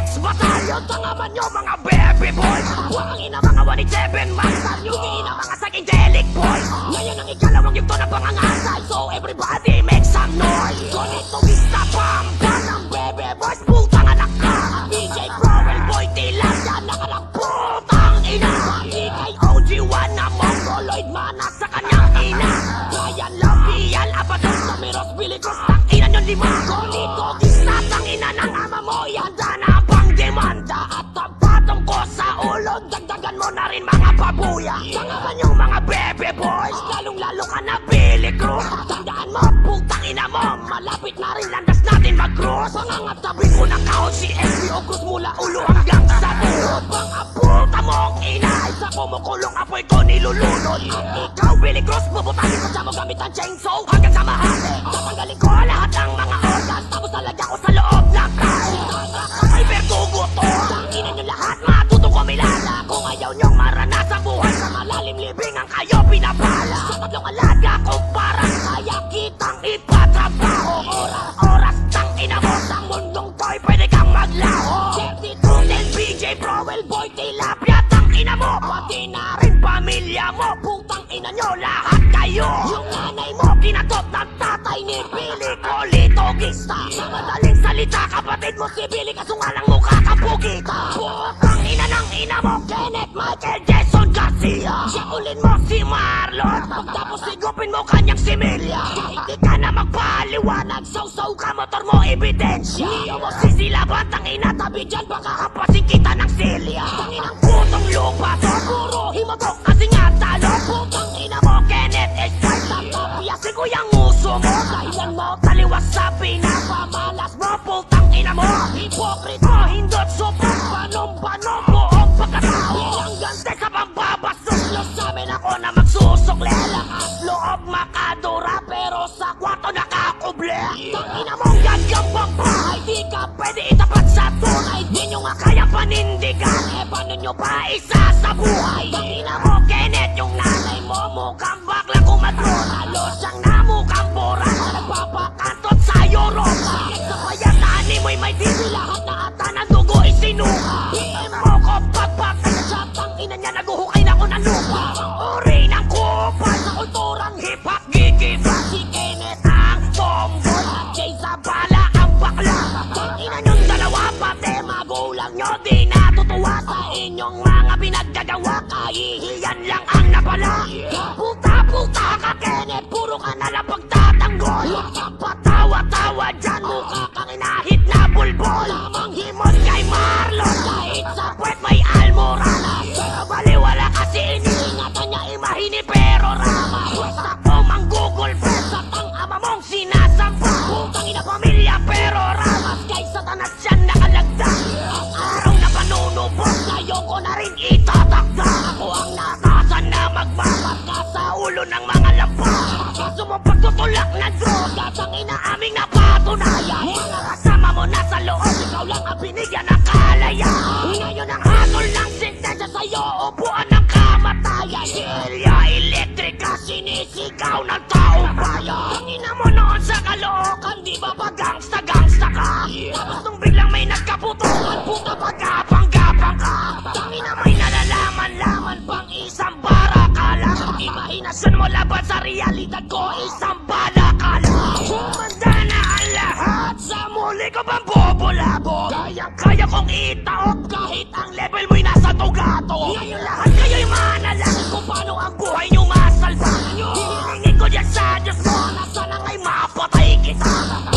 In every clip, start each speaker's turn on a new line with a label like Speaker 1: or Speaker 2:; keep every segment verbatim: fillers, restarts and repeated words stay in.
Speaker 1: X Battalion. Tangaman nyo mga baby boys. Wangin na mga one eighty-seven Master. Yugi na mga psychedelic boys. Ngayon ang ikalawang yugto ng pangangasal. So everybody make some noise. Konito vista pam pam ng baby boys. Putang anak ka. D J Crowell Boy Tilang yan nakalang putang ina. Di kay O G one na mongoloid manak sa kanyang ina. Kaya labial abados na miros bilikos ng ina nyo lima. Konito vista tang ina ng ama mo. Yanda na pang demanda. At tapatong ko sa ulo. Dagdagan mo na rin mga babuya. Tangaman yung mga baby boys. Lalong lalo ka na Billy Cruz. Tandaan mo putang ina mo. Malapit na rin landas natin mag-cross. Pangangatabi ko ng kaon si S B O Cruz mula ulo hanggang sa tuhod. Pangaputa mong ina. Sa kumukulong apoy ko nilulunod. At ikaw Billy Cruz bubutahin ko siya mo gamit ang chainsaw hanggang sa mahati. Tatanggalin ko lahat ng mga organs. Tapos talagyan ko sa loob ng kain. Ay verdugo to. Tangina nyo lahat matutong kumilala. Kung ayaw nyong maranasan buhay sa malalim libing ang kayo pinapala. Sa tatlong alaga kong parang kaya kitang ipatrabaho. Oras-oras tang ina mo sa mundong to'y pwede kang maglaho. thirty-two ten B J Crowell Boy Tilapia tang ina mo. Pati na rin pamilya mo. Putang ina nyo lahat kayo. Yung nanay mo kinatot ng tatay ni Billy Colito Gista. Sa madaling salita kapatid mo si Billy kaso nga lang mukha ka pugita. Putang ina ng ina mo Kenneth Michael Jason Garcia. Siyakulin mo si Marlon. Pagtapos sigupin mo kanyang similya. Kahit di ka na magpaliwanag. Saw-saw ka motor mo ebidensya. Niyo mo sisilaban tang ina tabi dyan baka hampasin kita ng silya. Tanginang putong lupa siguro himatok kasi nga talo. Putang ina mo Kenneth is right na tapiyasin ko yung uso mo. Dahilan mo taliwas sa pinapamalas mo. Putang ina mo hipokrito hindot supang panom-panom mo ang pagkatao. Ilang gante sa pambabasok nyo sa amin ako na magsusukle. Lakas loob makadura pero sa kwarto nakakuble. Tangina mong gagambang bahay di ka pwede itapat sa tunay. Di nyo nga kaya panindigan eh paano nyo pa isa sa buhay. Tangina mo Kenneth yung nanay mo mukhang bakla kumadron. Halos siyang namukhang bora na nagpapakantot sa Europa. Sa payataan ni mo'y may dibi lahat na ata ng dugo isinuha. P M mo ko pagpakay na siya tangina niya naguhukay na ko ng lupa. Ang uri ng kupal sa kulturang hip-hop gigiba. Si Kenneth ang tomboy at Jay Zabala ang bakla. Tangina nyong dalawa pati magulang nyo di natutuwa sa inyong mga pinaggagawa. Kahihiyan lang ang napala. Puta-puta ka Kenneth puro ka nalang pagtatanggol. Patawa-tawa dyan mukha kang inahit na bulbol. Lamang himod kay Marlon kahit sa puwet may almoranas. Pero baliwala kasi iniingatan niya imahini pero rama. Basta ko manggugol presa tang ama mong sinasampa. Putang ina pamilya pero ramas kay satanas yan nakalagdag. Ang araw na panunubos ngayon ko na rin itatakda. Ako ang natasan na magbabat ka sa ulo ng mga lampas. Kaso mo pagtutulak na droga tangina aming napatunayan. Mga kasama mo nasa loob ikaw lang ang binigyan ng kalayaan. Ngayon ang hatol ng sentensya sa'yo upuan ng kamatayan. Silya elektrika sinisigaw ng taong bayan. Tangina mo noon sa Caloocan di ba ba gangsta-gangsta ka? Tapos nung biglang may nagkaputukan puta pagkapang-gapang ka. Tangina may nalalaman-laman pang isang barakala. Imahinasyon mo laban sa realidad ko isang balakala. Humanda na ang lahat sa muli ko bang bobolabo. Kayang-kaya kong itaok kahit ang level mo'y nasa tugato. Ngayon lahat kayo'y manalangin kung paano ang buhay nyo masalba. Hihilingin ko dyan sa Diyos mo na sana nga'y mapatay kita.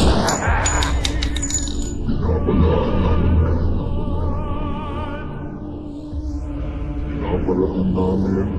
Speaker 2: Pinapalaan namin,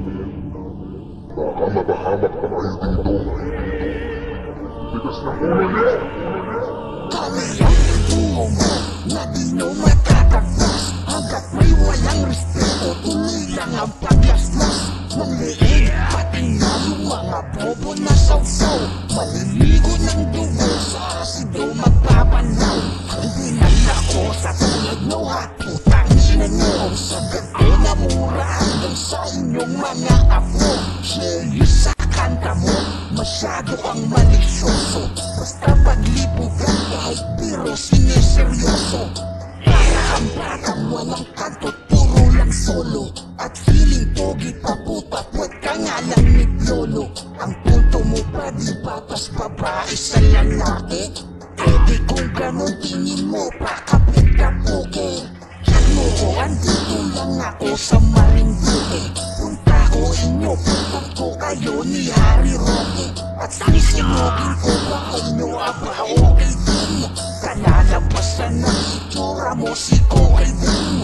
Speaker 2: baka mapahamak pa kayo dito. Bigas na ulo niyo!
Speaker 3: Kami ang tungo mo na di nyo matatagpas. Hanggat may walang respeto, tuloy lang ang paglaslas. Ng liig, pati na yung mga bobo na sawsaw. Maliligo ng dugo sa asido magpapanaw. Hindi nang ako sa tulad no ha, putang ina nyo. Ang sagat ko na mura hanggang sa inyong mga apo. Share sa kanta mo, masyado kang malisyoso. Basta paglipo ka kahit biro siniseryoso. Para walang kanto, puro lang solo. At feeling pogi pa puta, puwet ka nga lang ni Lolo. Ang punto mo pa di batas babae sa lalaki. Pwede kung ganon tingin mo pa kapit ka puke. Yan mo ko, andito lang ako sa Marinduque. Punta ko inyo, puntan ko kayo ni Harry Roque. At sisinugin ko ba kayo aba okay din? Kalalabasan ng itsura mo si Koke din.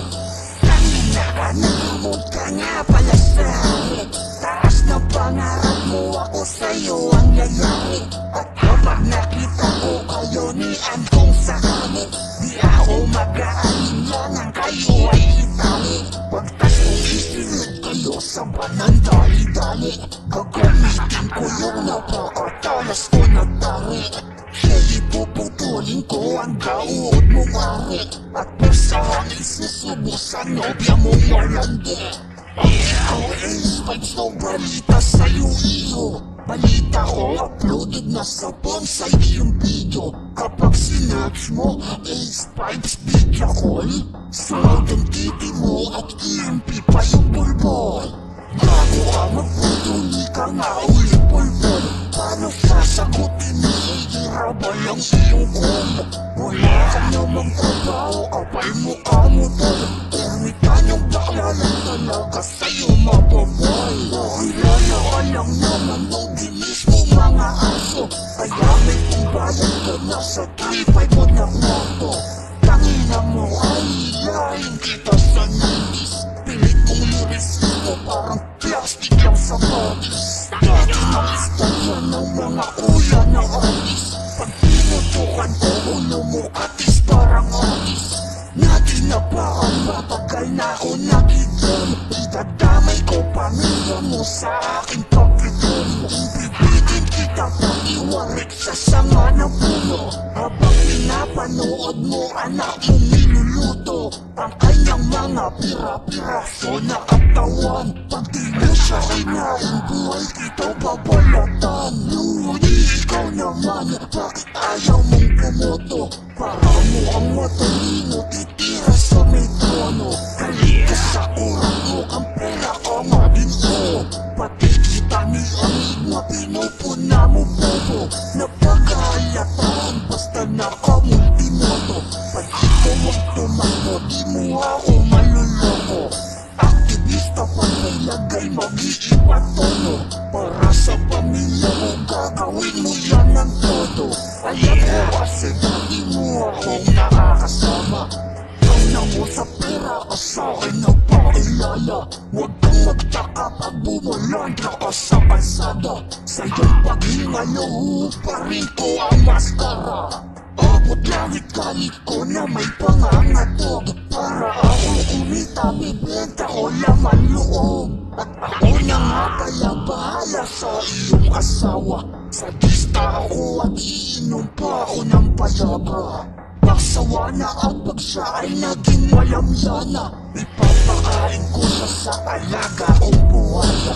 Speaker 3: Kanina ka nakamod ka nga pala sa hari. Taas ng pangarap mo, ako sa'yo ang yayari. At kapag nakita ko kayo ni Andong sa langit, di ako mag-aalinlangan, kayo ay itali. Pagtas ko isilid kayo sa banang dali-dali. Gagamitin ko yung napakatalas ko na tari. Kaya ipuputulin ko ang gauod mong ari. At basahan isusubok sa nobya mong walandi. Ang ikaw ay spice ng balita sa'yo iyo. Balita ko uploaded na sa bonsai yung video. Kapag sinerch mo Ace Pipes Video Call, sound ang titi mo at E M P pa yung bulbol. Bago ka magputuli ka nga ulit bulbol. Paano sasagutin ni Igirabal ang iyong combo? Wala ka namang trabaho, kapal mukha mo tol. Ermitan yung bakla lang talaga sa'yo mababoy. Nakilala ka lang naman nung dinis mo mga aso. Kaya may kumbayan ka na sa three five mo na kwarto. Tangina mo ay hilahin kita sa nineties. Pilit kong liris mo parang plastic lang sa bodies. Dati ang istorya ng mga kuya na artist. Pag pinutukan ko ulo mo katis parang artist. Nati na ba ang matagal na ako nakidon? Itadamay ko pamilya mo sa aking pagkidon. Pipigin kita pang iwarik sa sanga ng puno. Habang pinapanood mo anak mong niluluto ang kanyang mga pira-piraso na katawan. Pag di mo siya kinain, buhay kita babalatan. Ngunit ikaw naman, bakit ayaw mong pumoto? Para mo ang matalino, titira sa may trono. Halika sa kurang mo, ang pera ko nga din ko. Pati kita ni Enigma, pinupuna mo bobo. Napag-aalataan, basta naka-multimoto. Pati ko wag tumakbo, di mo ako maluloko. Aktivista pa may lagay, mag-iibat tono. Para sa pamilya mo, gagawin mo yan ng todo. Alam ko kasi dati mo akong nakakasama. Ikaw mo sa pera ka sa'kin nagpakilala. Huwag kang magtaka pag bumulandra ka sa kalsada. Sa iyong paghingalo, pa rin ko ang maskara. Abot langit galit ko na may pangangatog. Para ako kumita, bibenta ko laman loob. At ako na nga pala bahala sa iyong asawa. Sadista ako at iinom pa ako ng payaga. Pagsawa na ang pag siya ay naging malamlana. Ipapakain ko siya sa alaga kong buhaya.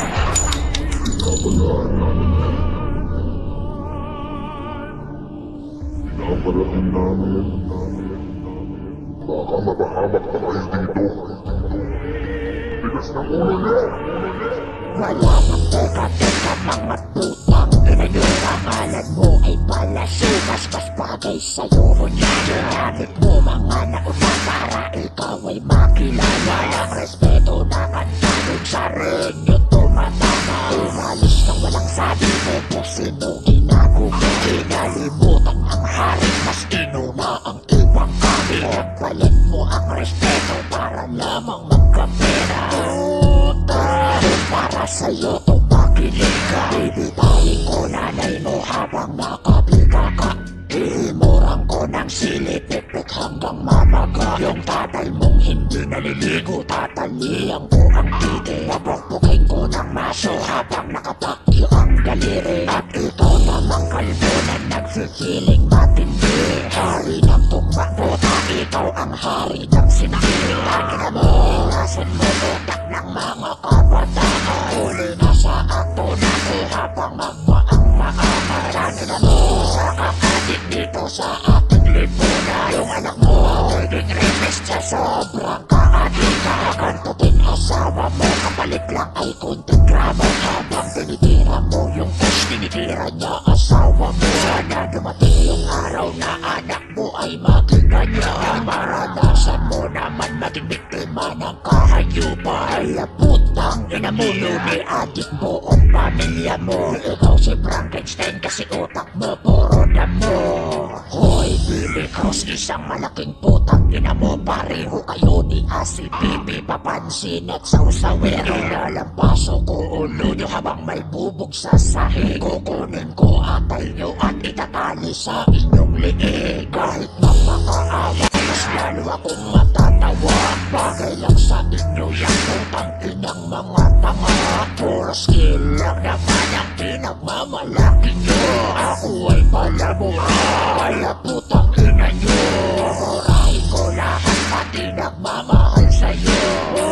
Speaker 2: Pinapalating namin. Baka mapahamak pa kayo dito. Tigas ng ulo niyo!
Speaker 3: Wala nang teka-teka mga tutang. Inayon pangalan mo ay palasukas. Mas bagay sa'yo kunya ginamit mo mga nauna para ikaw ay makilala. Walang respeto na kantanong sa rin yung tumatama. Umalis nang walang sabi mo kung sino ginagawa. Kinalimutan ang hari, mas inuna ang ibang kami. Palit mo ang respeto para lamang magkapera. Para sa'yo tumakinig ka. Ibitayin ko nanay mo habang nakabika ka. Ihimurang ko ng silipipit hanggang mamaga. Yung tatay mong hindi naliligo, tatalihan ko ang titi. Papukpukin ko ng maso habang nakapakyo ang daliri. At ito namang kalbo na nagsisiling matindi. Hari ng tumakbo, ikaw ang hari ng sinakili. Tangina mo, ilasan mo utak ng mga kabataan. Huli na sa akto na ko habang magwa ang maangat. Tangina mo, sa kakadik dito sa ating lipunan. Yung anak mo, naging repes siya Sobrang kaati ka, kantutin asawa mo. Kapalit lang ay kunting gramo. Habang tinitira mo yung cash, tinitira niya asawa mo. Sana dumating yung araw na anak mo ay maging ganyan. Maranasan mo naman maging biktima ng kahayupan. Kaya putang ina mo, ni adik mo o pamilya mo. Ikaw si Frankenstein kasi utak mo puro damo. Hoy Billy Cross, isang malaking putang ina mo. Pareho kayo ni Asi Bibi, papansin at sausawero. Lalampaso ko ulo nyo habang may bubog sa sahig. Kukunin ko atay nyo at itatali sa inyong liig. Kahit mapakaawa, mas lalo akong matatawa. Bagay lang sa inyo yung putang inang mga tanga. Puro skill lang naman ang pinagmamalaki nyo. Ako ay palamura, kaya putang ina nyo. Murahin ko lahat pati nagmamahal sa'yo.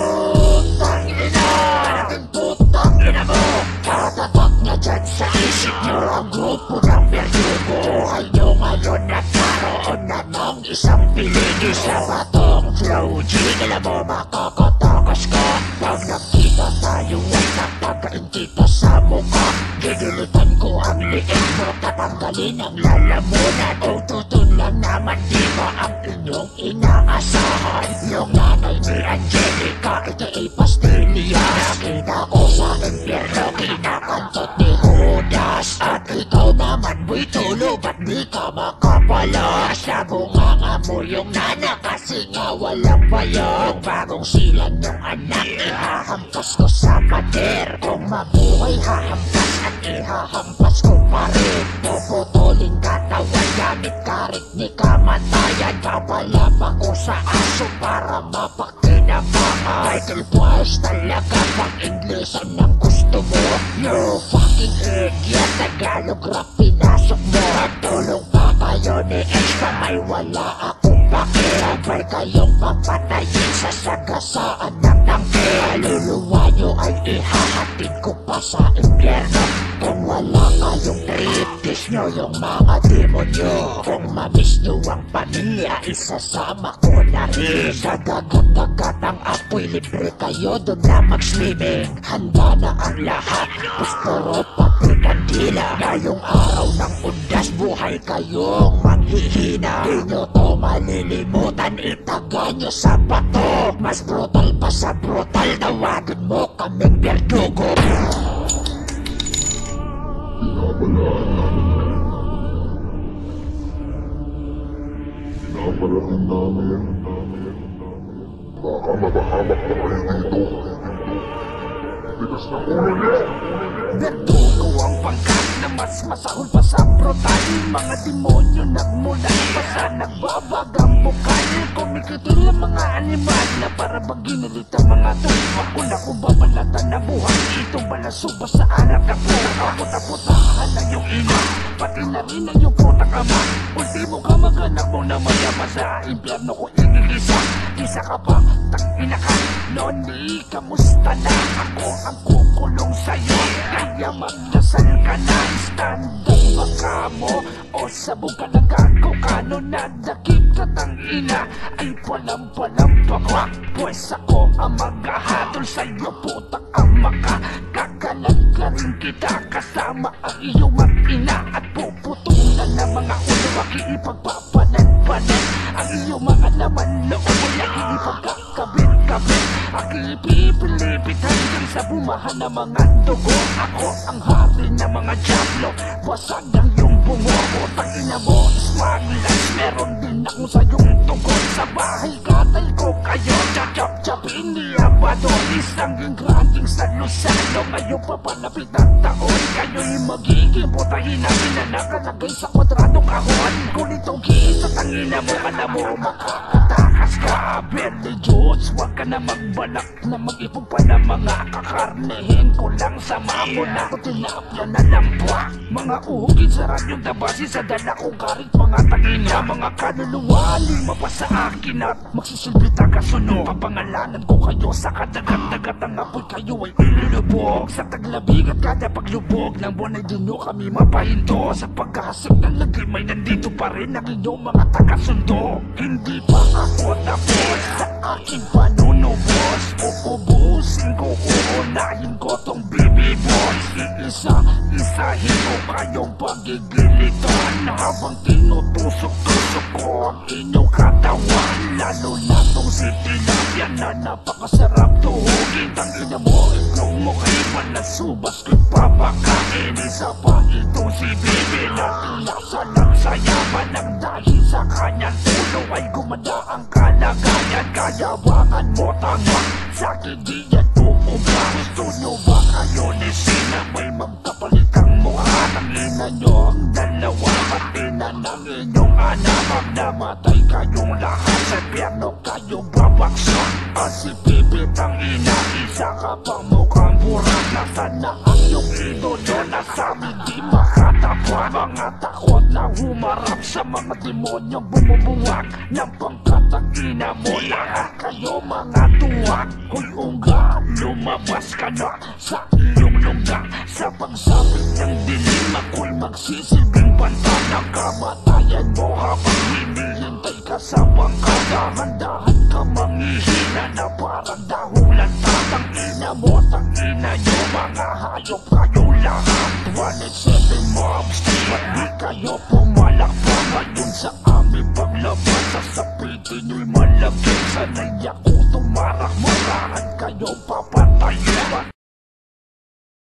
Speaker 3: Putang ina, malaking putang ina mo. Tatatak na dyan sa isip nyo ang grupo ng Verdugo. Buhay nyo ngayon nagkaroon na ng isang piligi sa batong flow. G, alam mo makakatakas ka pag nakita tayo at napagain kita sa mukha. Gigilitan ko ang liig mo, tatanggalin ang lalamunan. O tutun lang naman di ba ang inyong inaasahan? Yung nanay ni Angelica, aka Pastelia. Nakita ko sa impyerno, kinakantot ni Judas. At ikaw naman mo'y tulo, ba't di ka makapala? Sabunganga mo yung nana kasi nga walang bayan. Yung bagong silan yung anak, ihahampas ko sa pader. Kung mabuhay hahampas at ihahampas ko pa rin. Puputulin katawan gamit karit ni kamatayan. Papalapa ko sa aso para mapakinabangan. Title twice talaga pang Inglesan ng gusto mo. You fucking idiot, Tagalog rap pinasok mo. Tulong pa kayo ni X pa may wala akong pakirabay. Kayong papatayin sa sagasaan ng tangke. Kaluluwa nyo ay ihahatid ko pa sa impyerno. Kung wala kayong trip, dish nyo yung mga demonyo. Kung mamiss nyo ang pamilya, isasama ko na rin. Sa dagat-dagat ang apoy, libre kayo doon na mag-swimming. Handa na ang lahat, pusporo pati kandila. Ngayong araw ng undas, buhay kayong manghihina. Di nyo to malilimutan, itaga nyo sa bato. Mas brutal pa sa brutal, tawagin mo kaming Verdugo.
Speaker 2: Pinapalaan namin. Baka mabahamak na kayo dito. Tigas na ulo niyo!
Speaker 3: Verdugo ang pangkat na mas masahol pa sa brutal. Mga demonyo nagmula pa sa nagbabagang bukal. Kumikitil ang mga animal na para bang ginilit ang mga tuwa. Kung ako babalatan na buhay, ito balasuba sa anak na po. Nakaputaputahan na yung ina, pati na rin na yung putang ama. Ultimo ka mag-anak mo na mayama sa impyerno ko igigisa. Isa ka pa, tangina ka, Noni, kamusta na? Ako ang kukulong sa'yo, kaya magdasal ka na. Standard ba ka mo? O sabog ka na gago ka no nadakip ka tangina? Ay palam-palam pa ko, pues ako ang maghahatol sa'yo putang ama ka. Kakalag ka rin kita kasama ang iyong mag-ina. At puputulan na mga ulo akipagpapanan-panan. Ang iyong mga laman loob ay akipagkakabit-kabit. Akipipilipit hanggang sa bumahan na mga dugo. Ako ang hari ng mga diablo, basag ang iyong bungo. Tangina mo, smugglers, meron din ako sa iyong tugon. Sa bahay katay ko kayo, chachap-chapin ni Abado. Isang ingranting sa Luzano, ngayon papalapit ang taon. Kayo'y magiging putahin namin na nakalagay sa kwadradong kahon. Kung itong kita, tangina mo ka na mo, makakatakas ka. Bentley Jones, huwag ka na magbalak na mag-ipong pa na mga kakarnehin ko lang sa mamo na ko tinapya na lampwa. Mga uhugin sa radyong dabasi sa dala kong karit mga tangina. Mga kaluluwa, lima pa sa akin at magsisilbi tagasunod. Papangalanan ko kayo sa kadagat-dagat ang apoy kayo ay ilulubog. Sa taglabig at kada paglubog ng buwan ay dino kami mapahinto. Sa paghahasik ng lagay may nandito pa rin ang inyong mga tagasundo. Hindi pa ako tapos sa aking panunubos. Uubusin ko, uunahin ko tong baby boys. Iisa-isahin ko kayong pagigilitan habang tinutusok-tusok ko ang inyong katawan. Lalo na tong si Tilapia na napakasarap tuhugin. Tangina mo, ikaw mo kay malasubas ko'y papakain. Isa pa itong si Bibi na tilasa ng sayaman ng dahil sa kanyang tulo ay gumanda ang kalagayan. Kayabangan mo tama, sa'kin di yan tukuba. Gusto nyo ba kayo ni Sina? May magkapalitang mukha ng ina nyo ang dalawa. Pati na ng inyong anak, pag namatay kayong lahat sa piano kayo babaksak. At si Pipit ang ina, isa ka pang mukhang burak. Nasaan na ang iyong idolo na sa'min di makatapat? Mga takot na humarap sa mga demonyong bumubuwag ng pangkat ang ina mo. Lahat kayo mga tuwag. Hoy ungga, lumabas ka na sa iyong lungga. Sa pagsapit ng dilim ako'y magsisilbing banta ng kamatayan mo habang hinihintay ka sa bangkada. Handahan ka manghihina na parang dahulan. Tatang ina mo, tang ina nyo, mga hayop kayong lahat. one eighty-seven mobs, ba't di kayo pumalakpak? Ngayon sa aming paglabas, sasapitin nyo'y malagay. Sanay ako tumarak, marahan kayo papa